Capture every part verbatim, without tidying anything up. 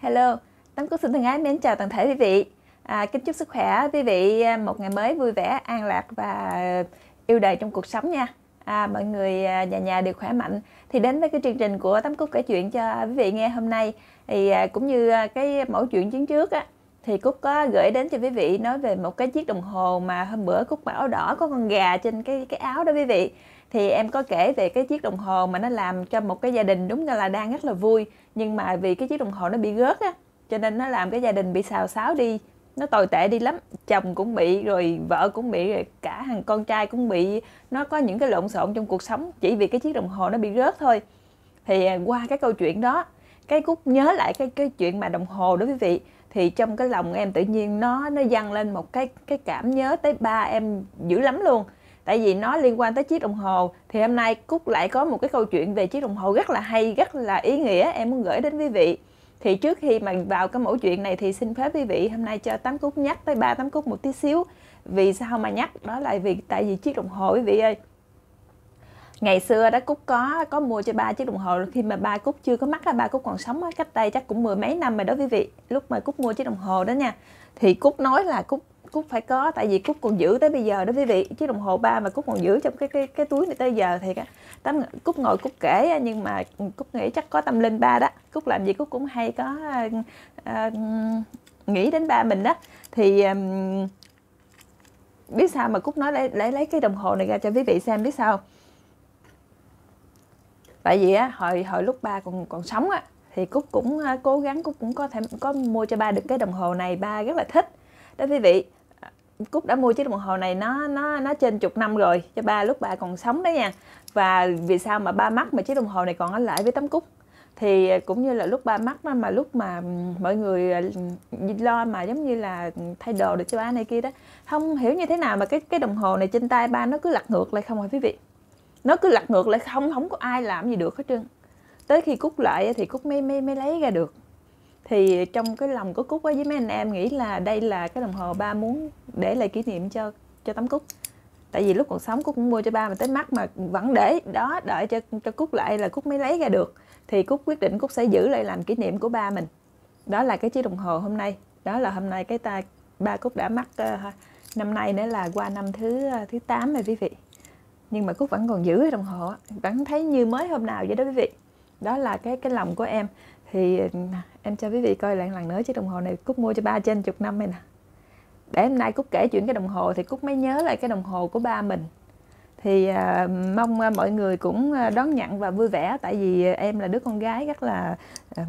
Hello, Tấm Cúc xin thân ái mến chào toàn thể quý vị. À, kính chúc sức khỏe quý vị một ngày mới vui vẻ, an lạc và yêu đời trong cuộc sống nha. À, mọi người nhà nhà đều khỏe mạnh. Thì đến với cái chương trình của Tấm Cúc kể chuyện cho quý vị nghe hôm nay, thì cũng như cái mẫu chuyện chuyến trước á, thì Cúc có gửi đến cho quý vị nói về một cái chiếc đồng hồ mà hôm bữa Cúc mặc áo đỏ có con gà trên cái cái áo đó quý vị. Thì em có kể về cái chiếc đồng hồ mà nó làm cho một cái gia đình đúng là đang rất là vui, nhưng mà vì cái chiếc đồng hồ nó bị rớt á, cho nên nó làm cái gia đình bị xào xáo đi, nó tồi tệ đi lắm. Chồng cũng bị, rồi vợ cũng bị, rồi cả thằng con trai cũng bị. Nó có những cái lộn xộn trong cuộc sống chỉ vì cái chiếc đồng hồ nó bị rớt thôi. Thì qua cái câu chuyện đó, cái Cúc nhớ lại cái cái chuyện mà đồng hồ đó quý vị, thì trong cái lòng em tự nhiên nó nó dâng lên một cái cái cảm nhớ tới ba em dữ lắm luôn. Tại vì nó liên quan tới chiếc đồng hồ. Thì hôm nay Cúc lại có một cái câu chuyện về chiếc đồng hồ rất là hay, rất là ý nghĩa, em muốn gửi đến quý vị. Thì trước khi mà vào cái mẫu chuyện này thì xin phép quý vị hôm nay cho Tám Cúc nhắc tới ba Tám Cúc một tí xíu. Vì sao mà nhắc? Đó là vì tại vì chiếc đồng hồ quý vị ơi, ngày xưa đó Cúc có có mua cho ba chiếc đồng hồ khi mà ba Cúc chưa có mắc, ba Cúc còn sống cách đây chắc cũng mười mấy năm rồi đó quý vị. Lúc mà Cúc mua chiếc đồng hồ đó nha, thì Cúc nói là Cúc Cúc phải có, tại vì Cúc còn giữ tới bây giờ đó quý vị. Chiếc đồng hồ ba mà Cúc còn giữ trong cái cái cái túi này tới giờ thì Tấm Cúc ngồi Cúc kể, nhưng mà Cúc nghĩ chắc có tâm linh ba đó. Cúc làm gì Cúc cũng hay có uh, uh, nghĩ đến ba mình đó. Thì um, biết sao mà Cúc nói lấy, lấy lấy cái đồng hồ này ra cho quý vị xem biết sao. Tại vì á hồi hồi lúc ba còn còn sống á, thì Cúc cũng uh, cố gắng, Cúc cũng có thể có mua cho ba được cái đồng hồ này, ba rất là thích đó quý vị. Cúc đã mua chiếc đồng hồ này nó nó nó trên chục năm rồi cho ba lúc ba còn sống đó nha. Và vì sao mà ba mắc mà chiếc đồng hồ này còn ở lại với Tấm Cúc, thì cũng như là lúc ba mắc đó, mà lúc mà mọi người lo mà giống như là thay đồ được cho ba này kia đó, không hiểu như thế nào mà cái cái đồng hồ này trên tay ba nó cứ lật ngược lại không à quý vị. Nó cứ lật ngược lại không, không có ai làm gì được hết trơn. Tới khi Cúc lại thì Cúc mới mới mới lấy ra được. Thì trong cái lòng của Cúc với mấy anh em nghĩ là đây là cái đồng hồ ba muốn để lại kỷ niệm cho cho Tấm Cúc. Tại vì lúc còn sống Cúc cũng mua cho ba mà tới mắt mà vẫn để đó đợi cho cho Cúc lại là Cúc mới lấy ra được. Thì Cúc quyết định Cúc sẽ giữ lại làm kỷ niệm của ba mình. Đó là cái chiếc đồng hồ hôm nay. Đó là hôm nay cái ta ba Cúc đã mắc uh, năm nay nữa là qua năm thứ uh, thứ tám rồi quý vị. Nhưng mà Cúc vẫn còn giữ cái đồng hồ, vẫn thấy như mới hôm nào vậy đó quý vị. Đó là cái cái lòng của em. Thì em cho quý vị coi lại lần nữa chiếc đồng hồ này Cúc mua cho ba trên chục năm này nè. Để hôm nay Cúc kể chuyện cái đồng hồ thì Cúc mới nhớ lại cái đồng hồ của ba mình. Thì uh, mong uh, mọi người cũng đón nhận và vui vẻ. Tại vì em là đứa con gái rất là uh,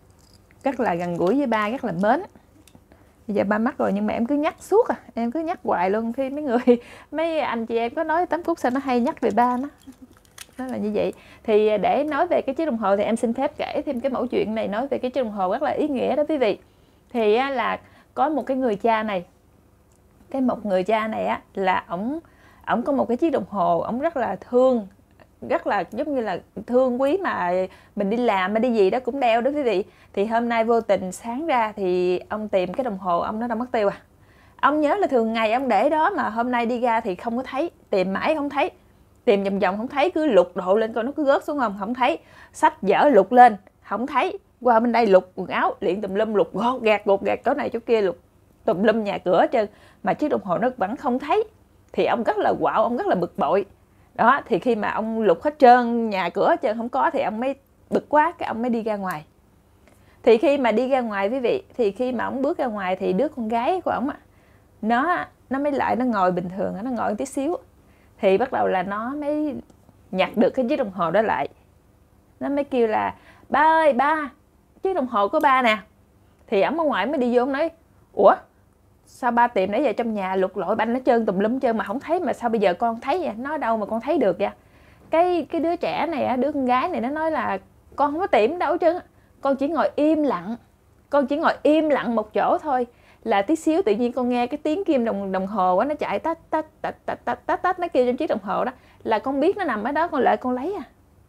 rất là gần gũi với ba, rất là mến. Bây giờ ba mắc rồi nhưng mà em cứ nhắc suốt à, em cứ nhắc hoài luôn. Khi mấy người mấy anh chị em có nói Tấm Cúc sao nó hay nhắc về ba nó. Nó là như vậy. Thì để nói về cái chiếc đồng hồ thì em xin phép kể thêm cái mẫu chuyện này, nói về cái chiếc đồng hồ rất là ý nghĩa đó quý vị. Thì là có một cái người cha này, cái một người cha này á là ổng ổng có một cái chiếc đồng hồ, ổng rất là thương, rất là giống như là thương quý, mà mình đi làm hay đi gì đó cũng đeo đó quý vị. Thì hôm nay vô tình sáng ra thì ông tìm cái đồng hồ ông nó đã mất tiêu à. Ông nhớ là thường ngày ông để đó, mà hôm nay đi ra thì không có thấy, tìm mãi không thấy, tìm vòng vòng không thấy, cứ lục độ lên coi nó cứ rớt xuống không, không thấy, sách vở lục lên không thấy, qua bên đây lục quần áo liền tùm lum, lục gọt gạt gọt gạt chỗ này chỗ kia, lục tùm lum nhà cửa hết trơn, mà chiếc đồng hồ nó vẫn không thấy. Thì ông rất là quạo, ông rất là bực bội đó. Thì khi mà ông lục hết trơn nhà cửa hết trơn không có thì ông mới bực quá, cái ông mới đi ra ngoài. Thì khi mà đi ra ngoài quý vị, thì khi mà ông bước ra ngoài thì đứa con gái của ông á, nó nó mới lại, nó ngồi bình thường, nó ngồi một tí xíu. Thì bắt đầu là nó mới nhặt được cái chiếc đồng hồ đó lại. Nó mới kêu là ba ơi ba, chiếc đồng hồ của ba nè. Thì ổng ở ngoài mới đi vô, ông nói ủa sao ba tìm nãy giờ trong nhà lục lọi banh nó trơn tùm lum trơn mà không thấy, mà sao bây giờ con thấy vậy? Nó đâu mà con thấy được vậy? Cái cái đứa trẻ này, đứa con gái này nó nói là con không có tìm đâu trơn, con chỉ ngồi im lặng, con chỉ ngồi im lặng một chỗ thôi, là tí xíu tự nhiên con nghe cái tiếng kim đồng đồng hồ đó, nó chạy tách tách tách tách tách tách tách nó kêu trong chiếc đồng hồ đó, là con biết nó nằm ở đó, con lại con lấy à.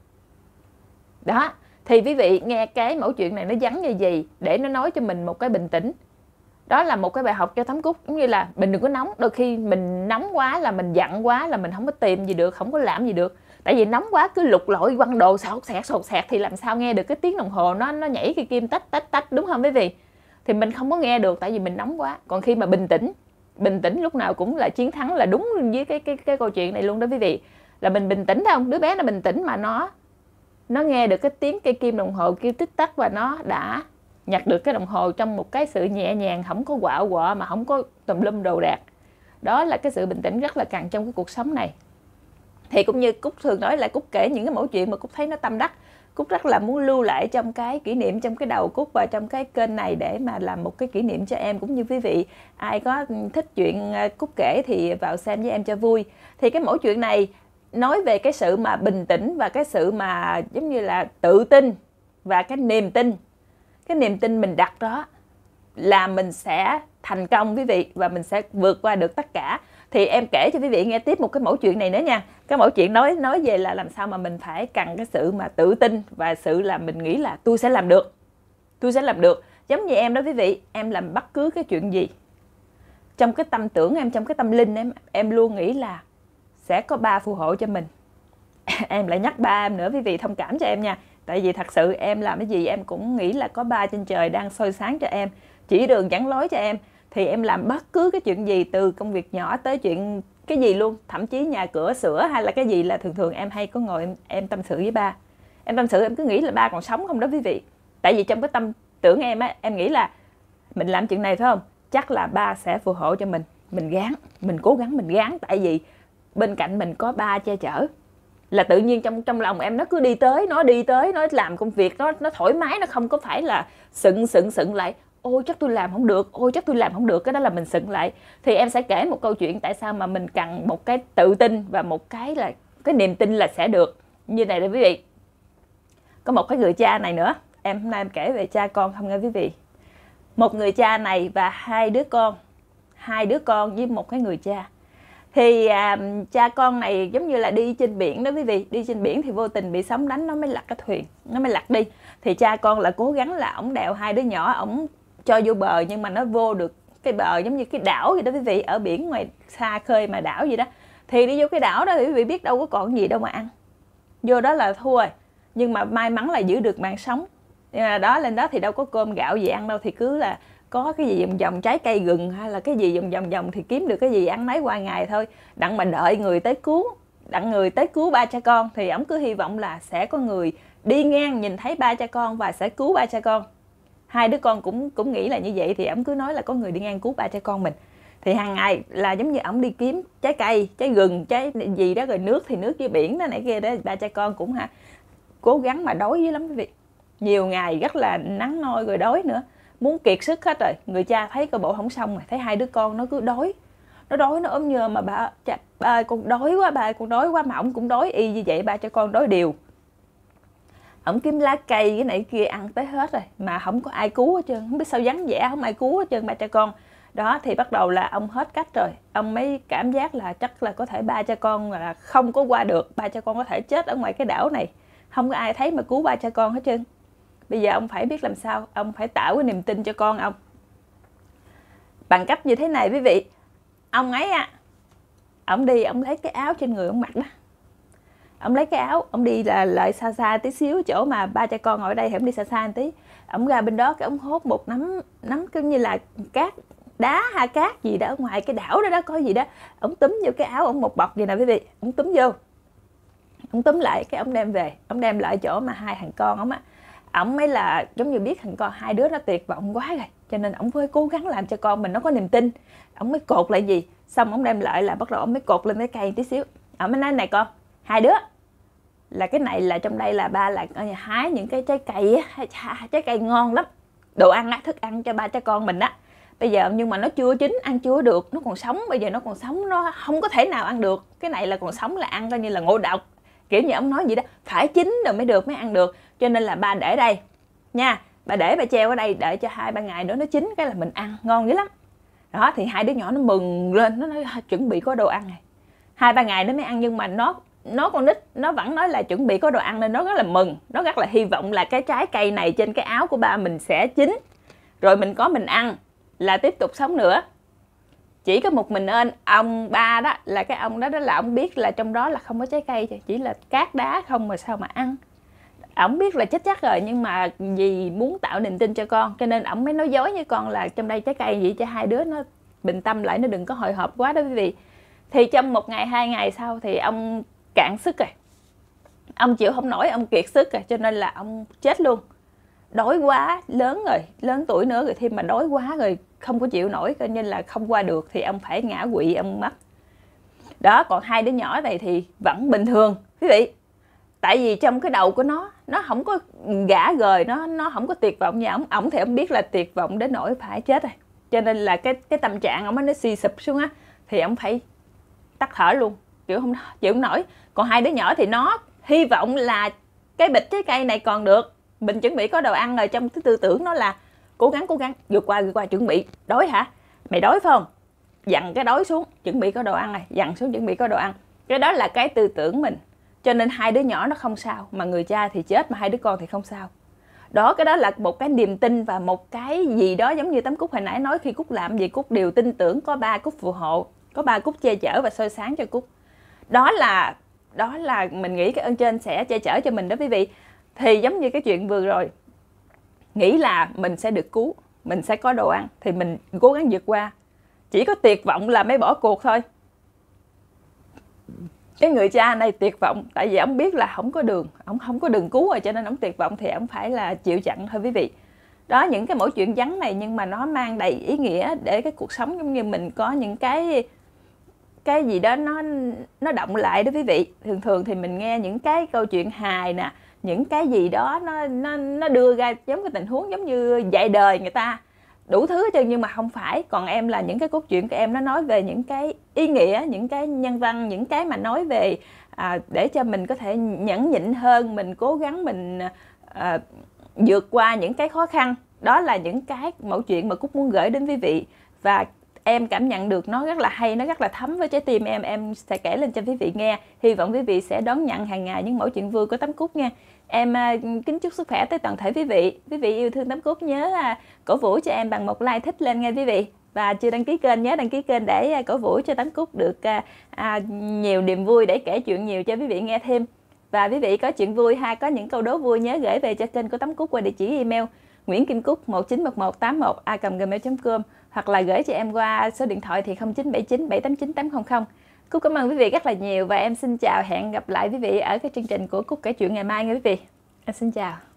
Đó, thì quý vị nghe cái mẫu chuyện này nó vắn như gì để nó nói cho mình một cái bình tĩnh. Đó là một cái bài học cho Tấm Cúc, giống như là mình đừng có nóng. Đôi khi mình nóng quá là mình giận quá là mình không có tìm gì được, không có làm gì được. Tại vì nóng quá cứ lục lội quăng đồ sột sẹt sột sẹt thì làm sao nghe được cái tiếng đồng hồ nó nó nhảy cái kim tách tách tách, đúng không quý vị? Thì mình không có nghe được tại vì mình nóng quá. Còn khi mà bình tĩnh, bình tĩnh lúc nào cũng là chiến thắng, là đúng với cái cái cái câu chuyện này luôn đó quý vị. Là mình bình tĩnh không? Đứa bé nó bình tĩnh mà nó nó nghe được cái tiếng cây kim đồng hồ kêu tích tắc và nó đã nhặt được cái đồng hồ trong một cái sự nhẹ nhàng, không có quạo quọ mà không có tùm lum đồ đạc. Đó là cái sự bình tĩnh rất là cần trong cái cuộc sống này. Thì cũng như Cúc thường nói là Cúc kể những cái mẫu chuyện mà Cúc thấy nó tâm đắc, Cúc rất là muốn lưu lại trong cái kỷ niệm trong cái đầu Cúc và trong cái kênh này để mà làm một cái kỷ niệm cho em cũng như quý vị. Ai có thích chuyện Cúc kể thì vào xem với em cho vui. Thì cái mẫu chuyện này nói về cái sự mà bình tĩnh và cái sự mà giống như là tự tin và cái niềm tin. Cái niềm tin mình đặt đó là mình sẽ thành công quý vị, và mình sẽ vượt qua được tất cả. Thì em kể cho quý vị nghe tiếp một cái mẫu chuyện này nữa nha. Cái mẫu chuyện nói nói về là làm sao mà mình phải cần cái sự mà tự tin và sự là mình nghĩ là tôi sẽ làm được. Tôi sẽ làm được. Giống như em đó quý vị, em làm bất cứ cái chuyện gì, trong cái tâm tưởng em, trong cái tâm linh em, em luôn nghĩ là sẽ có ba phù hộ cho mình. Em lại nhắc ba em nữa quý vị thông cảm cho em nha. Tại vì thật sự em làm cái gì em cũng nghĩ là có ba trên trời đang soi sáng cho em, chỉ đường dẫn lối cho em. Thì em làm bất cứ cái chuyện gì, từ công việc nhỏ tới chuyện cái gì luôn, thậm chí nhà cửa sửa hay là cái gì là thường thường em hay có ngồi em, em tâm sự với ba. Em tâm sự em cứ nghĩ là ba còn sống không đó quý vị. Tại vì trong cái tâm tưởng em á, em nghĩ là mình làm chuyện này phải không, chắc là ba sẽ phù hộ cho mình. Mình gắng, mình cố gắng mình gắng, tại vì bên cạnh mình có ba che chở. Là tự nhiên trong trong lòng em nó cứ đi tới, nó đi tới, nó làm công việc, nó nó thoải mái, nó không có phải là sựng sựng sựng lại. Ôi chắc tôi làm không được, ôi chắc tôi làm không được, cái đó là mình sựng lại. Thì em sẽ kể một câu chuyện tại sao mà mình cần một cái tự tin và một cái là cái niềm tin là sẽ được. Như này đây quý vị. Có một cái người cha này nữa, em hôm nay em kể về cha con không nghe quý vị. Một người cha này và hai đứa con, hai đứa con với một cái người cha. Thì à, cha con này giống như là đi trên biển đó quý vị. Đi trên biển thì vô tình bị sóng đánh, nó mới lật cái thuyền, nó mới lật đi. Thì cha con là cố gắng là ổng đèo hai đứa nhỏ, ổng cho vô bờ, nhưng mà nó vô được cái bờ giống như cái đảo vậy đó quý vị. Ở biển ngoài xa khơi mà đảo gì đó. Thì đi vô cái đảo đó thì quý vị biết đâu có còn gì đâu mà ăn. Vô đó là thua rồi. Nhưng mà may mắn là giữ được mạng sống. Nhưng mà đó lên đó thì đâu có cơm gạo gì ăn đâu. Thì cứ là có cái gì vòng vòng trái cây gừng hay là cái gì vòng vòng vòng thì kiếm được cái gì ăn nấy qua ngày thôi. Đặng mà đợi người tới cứu, đặng người tới cứu ba cha con. Thì ổng cứ hy vọng là sẽ có người đi ngang nhìn thấy ba cha con và sẽ cứu ba cha con. Hai đứa con cũng cũng nghĩ là như vậy. Thì ổng cứ nói là có người đi ngang cứu ba cha con mình. Thì hàng ngày là giống như ổng đi kiếm trái cây, trái gừng, trái gì đó, rồi nước thì nước dưới biển đó này kia đó. Ba cha con cũng hả cố gắng mà đói dữ lắm quý vị. Nhiều ngày rất là nắng nôi rồi đói nữa, muốn kiệt sức hết rồi. Người cha thấy coi bộ không xong rồi, thấy hai đứa con nó cứ đói, nó đói nó ốm nhơ mà ba, cha, ba ơi con đói quá, ba ơi con đói quá, mà ổng cũng đói y như vậy, ba cho con đói đều. Ổng kiếm lá cây cái này kia ăn tới hết rồi mà không có ai cứu hết trơn, không biết sao vắng vẻ không ai cứu hết trơn ba cha con. Đó thì bắt đầu là ông hết cách rồi, ông mới cảm giác là chắc là có thể ba cha con là không có qua được, ba cha con có thể chết ở ngoài cái đảo này, không có ai thấy mà cứu ba cha con hết trơn. Bây giờ ông phải biết làm sao, ông phải tạo cái niềm tin cho con ông. Bằng cách như thế này quý vị, ông ấy á, ông đi, ông lấy cái áo trên người ông mặc đó. Ông lấy cái áo, ông đi là lại xa xa tí xíu, chỗ mà ba cha con ở đây thì ông đi xa xa một tí. Ông ra bên đó, cái ông hốt một nắm, nắm cứ như là cát, đá hay cát gì đó, ở ngoài cái đảo đó đó có gì đó. Ông túm vô cái áo, ông một bọc vậy nè quý vị, ông túm vô. Ông túm lại, cái ông đem về, ông đem lại chỗ mà hai thằng con ông á. Ông mới là giống như biết thằng con hai đứa nó tuyệt vọng quá rồi, cho nên ông phải cố gắng làm cho con mình nó có niềm tin. Ông mới cột lại gì, xong ông đem lại là bắt đầu ông mới cột lên cái cây tí xíu. Ông mới nói này con, hai đứa là cái này là trong đây là ba là hái những cái trái cây á, trái cây ngon lắm, đồ ăn á, thức ăn cho ba cha con mình á. Bây giờ nhưng mà nó chưa chín, ăn chưa được, nó còn sống, bây giờ nó còn sống, nó không có thể nào ăn được. Cái này là còn sống là ăn coi như là ngộ độc. Kiểu như ông nói vậy đó, phải chín rồi mới được, mới ăn được. Cho nên là ba để đây nha, ba để ba treo ở đây, đợi cho hai ba ngày nữa nó chín cái là mình ăn, ngon dữ lắm. Đó thì hai đứa nhỏ nó mừng lên, nó nói chuẩn bị có đồ ăn này. Hai ba ngày nó mới ăn, nhưng mà nó nó con nít nó vẫn nói là chuẩn bị có đồ ăn, nên nó rất là mừng, nó rất là hy vọng là cái trái cây này trên cái áo của ba mình sẽ chín, rồi mình có mình ăn là tiếp tục sống nữa. chỉ có một mình anh ông ba đó, là cái ông đó đó là ông biết là trong đó là không có trái cây, chỉ là cát đá không mà sao mà ăn. Ổng biết là chết chắc rồi, nhưng mà vì muốn tạo niềm tin cho con cho nên ổng mới nói dối với con là trong đây trái cây gì, cho hai đứa nó bình tâm lại, nó đừng có hồi hộp quá đó quý vị. Thì trong một ngày hai ngày sau thì ông cạn sức rồi, ông chịu không nổi, ông kiệt sức rồi, cho nên là ông chết luôn. Đói quá, lớn rồi, lớn tuổi nữa rồi, thêm mà đói quá rồi không có chịu nổi, cho nên là không qua được thì ông phải ngã quỵ, ông mất. Đó, còn hai đứa nhỏ này thì vẫn bình thường quý vị. Tại vì trong cái đầu của nó, nó không có gã gời, nó nó không có tuyệt vọng như ổng. Ổng thì ông biết là tuyệt vọng đến nỗi phải chết rồi, cho nên là cái cái tâm trạng ổng nó suy sụp xuống á, thì ổng phải tắt thở luôn, chịu không chịu không nổi. Còn hai đứa nhỏ thì nó hy vọng là cái bịch trái cây này còn được, mình chuẩn bị có đồ ăn rồi. Trong cái tư tưởng nó là cố gắng cố gắng vượt qua vượt qua, chuẩn bị. Đói hả? Mày đói phải không? Dặn cái đói xuống, chuẩn bị có đồ ăn này, dặn xuống chuẩn bị có đồ ăn. Cái đó là cái tư tưởng mình. Cho nên hai đứa nhỏ nó không sao, mà người cha thì chết, mà hai đứa con thì không sao. Đó, cái đó là một cái niềm tin và một cái gì đó giống như Tám Cúc hồi nãy nói, khi Cúc làm gì Cúc đều tin tưởng có ba Cúc phù hộ, có ba Cúc che chở và soi sáng cho Cúc. Đó là đó là mình nghĩ cái ơn trên sẽ che chở cho mình đó quý vị. Thì giống như cái chuyện vừa rồi, nghĩ là mình sẽ được cứu, mình sẽ có đồ ăn thì mình cố gắng vượt qua. Chỉ có tuyệt vọng là mới bỏ cuộc thôi. Cái người cha này tuyệt vọng tại vì ông biết là không có đường, ông không có đường cứu rồi, cho nên ông tuyệt vọng thì ông phải là chịu chặn thôi quý vị. Đó, những cái mẫu chuyện vắn này nhưng mà nó mang đầy ý nghĩa để cái cuộc sống giống như mình có những cái cái gì đó nó nó động lại đó quý vị. Thường thường thì mình nghe những cái câu chuyện hài nè, những cái gì đó nó nó nó đưa ra giống cái tình huống giống như dạy đời người ta đủ thứ hết trơn, nhưng mà không phải. Còn em là những cái cốt truyện của em nó nói về những cái ý nghĩa, những cái nhân văn, những cái mà nói về à, để cho mình có thể nhẫn nhịn hơn, mình cố gắng mình à, vượt qua những cái khó khăn. Đó là những cái mẫu chuyện mà Cúc muốn gửi đến quý vị, và em cảm nhận được nó rất là hay, nó rất là thấm với trái tim em. Em sẽ kể lên cho quý vị nghe. Hy vọng quý vị sẽ đón nhận hàng ngày những mẫu chuyện vui của Tám Cúc nha. Em uh, kính chúc sức khỏe tới toàn thể quý vị. Quý vị yêu thương Tám Cúc nhớ uh, cổ vũ cho em bằng một like thích lên nghe quý vị. Và chưa đăng ký kênh nhớ đăng ký kênh để uh, cổ vũ cho Tám Cúc được uh, uh, nhiều niềm vui, để kể chuyện nhiều cho quý vị nghe thêm. Và quý vị có chuyện vui hay có những câu đố vui nhớ gửi về cho kênh của Tám Cúc qua địa chỉ email nguyễn kim cúc một chín một một tám một a còng gmail chấm com, hoặc là gửi cho em qua số điện thoại thì không chín bảy chín bảy tám chín tám không không. Cúc cảm ơn quý vị rất là nhiều và em xin chào, hẹn gặp lại quý vị ở cái chương trình của Cúc kể chuyện ngày mai nha quý vị. Em xin chào.